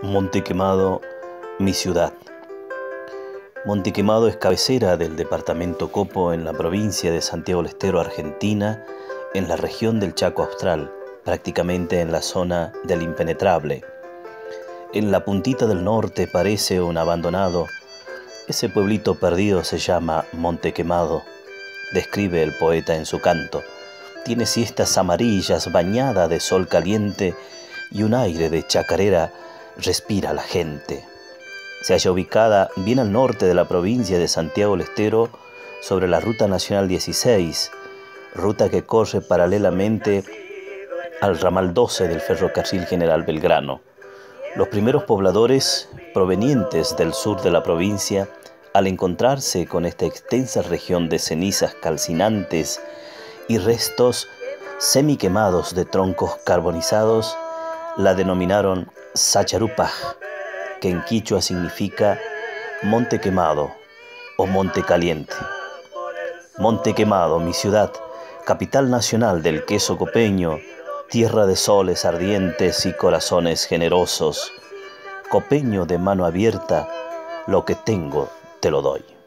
Monte Quemado, mi ciudad. Monte Quemado es cabecera del departamento Copo en la provincia de Santiago del Estero, Argentina, en la región del Chaco Austral, prácticamente en la zona del Impenetrable. En la puntita del norte parece un abandonado. Ese pueblito perdido se llama Monte Quemado, describe el poeta en su canto. Tiene siestas amarillas bañada de sol caliente y un aire de chacarera respira la gente. Se halla ubicada bien al norte de la provincia de Santiago del Estero, sobre la Ruta Nacional 16, ruta que corre paralelamente al ramal 12 del Ferrocarril General Belgrano. Los primeros pobladores provenientes del sur de la provincia, al encontrarse con esta extensa región de cenizas calcinantes y restos semiquemados de troncos carbonizados, la denominaron Sacharupaj, que en quichua significa monte quemado o monte caliente. Monte Quemado, mi ciudad, capital nacional del queso copeño, tierra de soles ardientes y corazones generosos. Copeño de mano abierta, lo que tengo te lo doy.